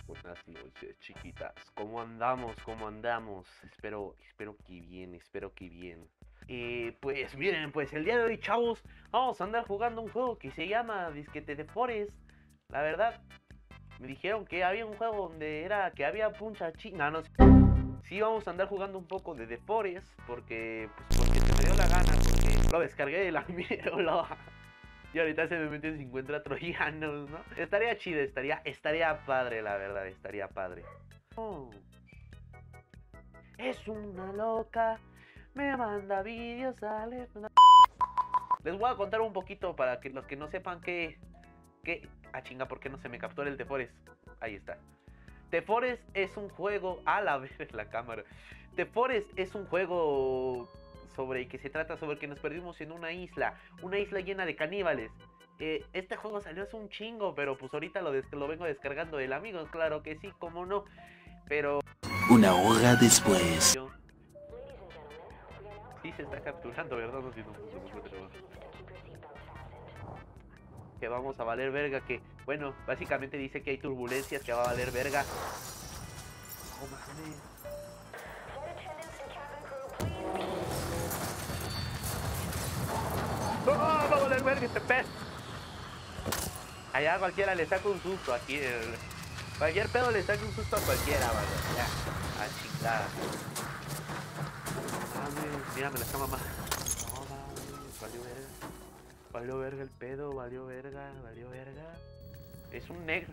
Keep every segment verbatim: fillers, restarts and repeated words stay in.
Buenas noches, chiquitas. ¿Cómo andamos? ¿Cómo andamos? Espero, espero que bien, espero que bien. Eh, pues miren, pues el día de hoy, chavos, vamos a andar jugando un juego que se llama Disquete de Forest. La verdad, me dijeron que había un juego donde era que había puncha china, no sé. Sí, vamos a andar jugando un poco de The Forest, porque, pues, porque se me dio la gana, porque lo descargué de la mierda. Y ahorita se me meten cincuenta troyanos, ¿no? Estaría chido, estaría, estaría padre, la verdad, estaría padre. Oh, es una loca, me manda vídeos, sale. Les voy a contar un poquito para que los que no sepan que... que... Ah, chinga, ¿por qué no se me captura el The Forest? Ahí está. The Forest es un juego... A la vez la cámara. The Forest es un juego sobre que se trata sobre que nos perdimos en una isla. Una isla llena de caníbales. Eh, este juego salió hace un chingo, pero pues ahorita lo, lo vengo descargando del amigo. Claro que sí, cómo no. Pero... Una hora después. Sí se está capturando, ¿verdad? No, si no, no, no, no, no. Que vamos a valer verga, que... Bueno, básicamente dice que hay turbulencias, que va a valer verga. Oh, mames. ¡No! ¡Va a valer verga este pez! Allá a cualquiera le saca un susto, aquí el... Cualquier pedo le saca un susto a cualquiera, vale. Ya, a chingada. Mames, mira, me la está mamá. No, mames, valió verga. Valió verga el pedo, valió verga, valió verga. Es un negro.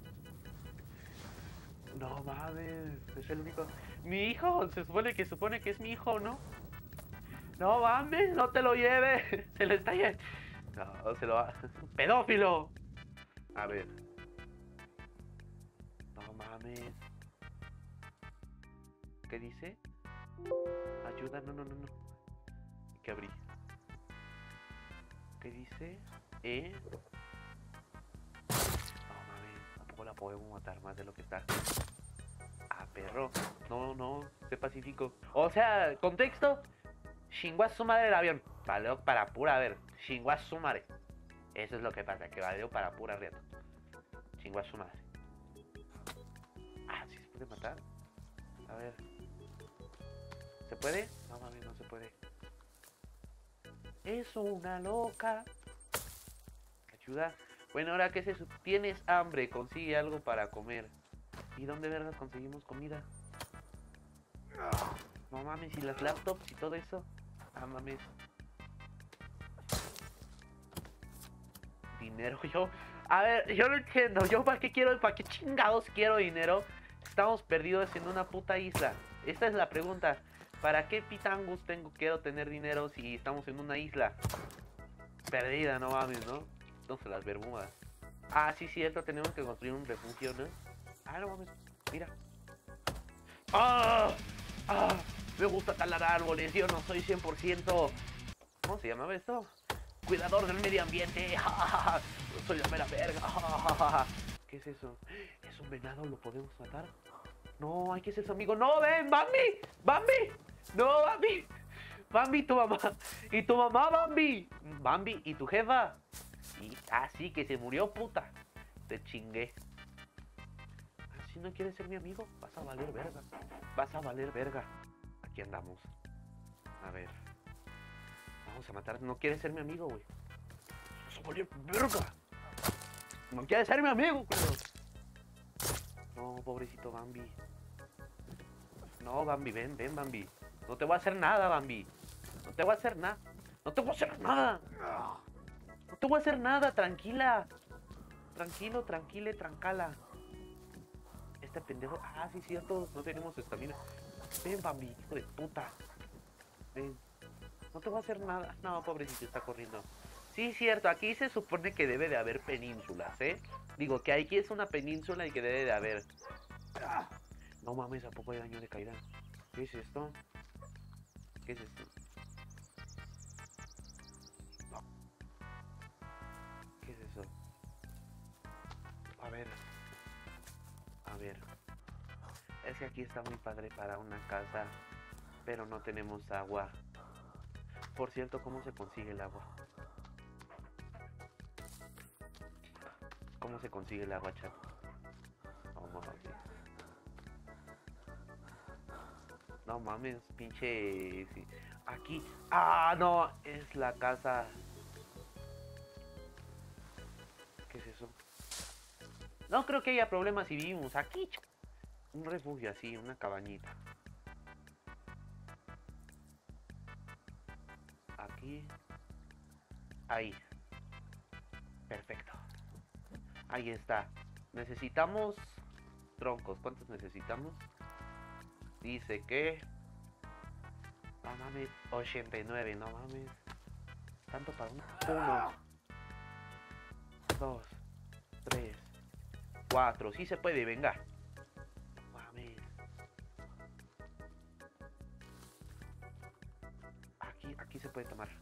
No mames, es el único. Mi hijo, se supone que supone que es mi hijo, ¿no? No mames, no te lo lleves. Se le está yendo. No, se lo va. ¡Pedófilo! A ver. No mames. ¿Qué dice? Ayuda, no, no, no, no. Hay que abrir. ¿Qué dice? ¿Eh? No mames, tampoco la podemos matar más de lo que está. Ah, perro. No, no, sé pacífico. O sea, contexto. Chingó a su madre el avión. Valió para pura, a ver. Chingó a su madre. Eso es lo que pasa, que valió para pura riata. Chingó a su madre. Ah, ¿sí se puede matar? A ver. ¿Se puede? No mami, no se puede. Es una loca. Ayuda. Bueno, ahora que se tienes hambre, consigue algo para comer. ¿Y dónde vergas conseguimos comida? No mames, y las laptops y todo eso. Ah, mames. Dinero, yo. A ver, yo no entiendo. Yo para qué quiero, para qué chingados quiero dinero. Estamos perdidos en una puta isla. Esta es la pregunta. ¿Para qué pitangus tengo, quiero tener dinero si estamos en una isla perdida, no mames, ¿no? Entonces las Bermudas. Ah, sí, cierto, tenemos que construir un refugio, ¿no? Ah, no mames, mira. ¡Ah! ¡Ah! Me gusta talar árboles, yo no soy cien por ciento... ¿Cómo se llamaba esto? Cuidador del medio ambiente. Soy la mera verga. ¿Qué es eso? ¿Es un venado? ¿Lo podemos matar? No, hay que ser su amigo. ¡No, ven! ¡Bambi! ¡Bambi! ¡No, Bambi! ¡Bambi, tu mamá! ¡Y tu mamá, Bambi! ¡Bambi! ¿Y tu jefa? Y, ah, sí, que se murió, puta. Te chingué. Si no quieres ser mi amigo, vas a valer verga. Vas a valer verga. Aquí andamos. A ver. Vamos a matar. No quieres ser mi amigo, güey. Vas a valer verga. No quieres ser mi amigo, pero... No, pobrecito Bambi. No, Bambi, ven, ven, Bambi. No te voy a hacer nada, Bambi. No te voy a hacer nada. No te voy a hacer nada. No te voy a hacer nada, tranquila. Tranquilo, tranquile, trancala. Este pendejo... Ah, sí, cierto. No tenemos estamina. Ven, Bambi, hijo de puta. Ven. No te voy a hacer nada. No, pobrecito, está corriendo. Sí, cierto. Aquí se supone que debe de haber penínsulas, ¿eh? Digo, que aquí es una península y que debe de haber... Ah, no mames, ¿a poco hay daño de caída? ¿Qué es esto? ¿Qué es esto? No. ¿Qué es eso? A ver. A ver. Es que aquí está muy padre para una casa, pero no tenemos agua. Por cierto, ¿cómo se consigue el agua? ¿Cómo se consigue el agua, chat? Vamos a ver. No mames, pinche... sí. Aquí... Ah, no, es la casa... ¿Qué es eso? No creo que haya problemas si vivimos aquí. Un refugio así, una cabañita. Aquí. Ahí. Perfecto. Ahí está. Necesitamos troncos. ¿Cuántos necesitamos? Dice que... No mames. ochenta y nueve, no mames. Tanto para un... Uno. Dos. Tres. Cuatro. Sí se puede, venga. Mames. Aquí, aquí se puede tomar.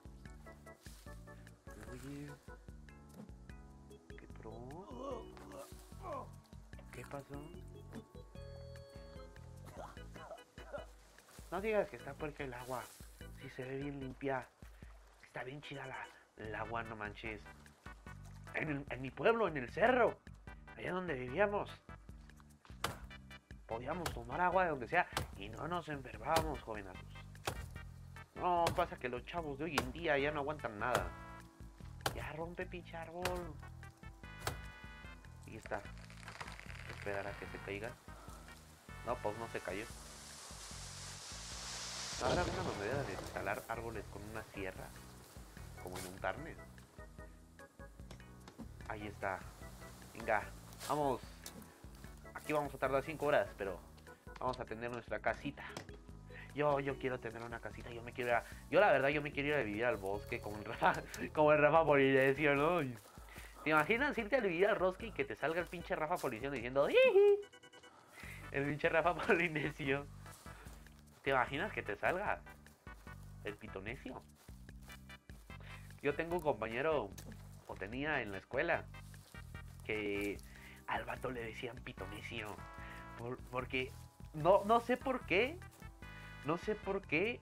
Oye. ¿Qué pro? ¿Qué pasó? No digas que está puerca el agua. Si se ve bien limpia. Está bien chida la, el agua, no manches. En, el, en mi pueblo, en el cerro. Allá donde vivíamos. Podíamos tomar agua de donde sea. Y no nos enfermábamos, jovenazos. No, pasa que los chavos de hoy en día ya no aguantan nada. Ya rompe pinche árbol. Y está. Esperar a que se caiga. No, pues no se cayó. ¿Habrá alguna manera de talar árboles con una sierra? Como en un carne. Ahí está. Venga, vamos. Aquí vamos a tardar cinco horas, pero vamos a tener nuestra casita. Yo, yo quiero tener una casita, yo me quiero ir a... Yo la verdad, yo me quiero ir a vivir al bosque como el Rafa, como el Rafa Polinesio, ¿no? ¿Te imaginas irte a vivir al bosque y que te salga el pinche Rafa Polinesio diciendo... ¡Jiji! El pinche Rafa Polinesio. ¿Te imaginas que te salga el pitonesio? Yo tengo un compañero, o tenía en la escuela, que al vato le decían pitonesio. Por, porque no, no sé por qué. No sé por qué.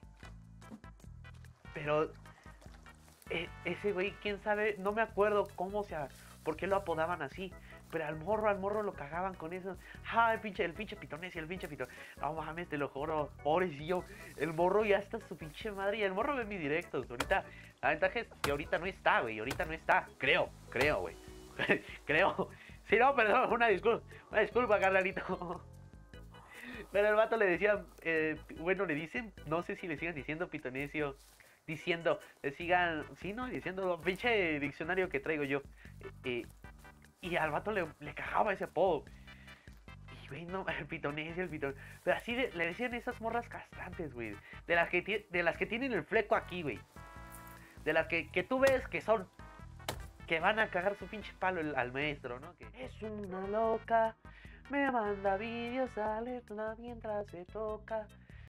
Pero eh, ese güey, quién sabe, no me acuerdo cómo se... por qué lo apodaban así. Pero al morro, al morro lo cagaban con eso. Ah, el pinche, el pinche pitonesio, el pinche pitonesio. No mames, te lo juro, pobrecillo. El morro ya está su pinche madre. Y el morro ve mis directos. Ahorita, la ventaja es que ahorita no está, güey. Ahorita no está. Creo, creo, güey. Creo. Sí, no, perdón, una disculpa. Una disculpa, carnalito. Pero el vato le decía, eh, bueno, le dicen, no sé si le sigan diciendo pitonesio. Diciendo, le sigan, sí, no, diciendo, pinche diccionario que traigo yo. Eh, eh, Y al vato le, le cagaba ese apodo. Y, güey, no, el pitonesio, el pitonesio. Pero así de, le decían esas morras castrantes, güey. De las que, de las que tienen el fleco aquí, güey. De las que, que tú ves que son... que van a cagar su pinche palo el, al maestro, ¿no? Que es una loca, me manda vídeos, alerta mientras se toca.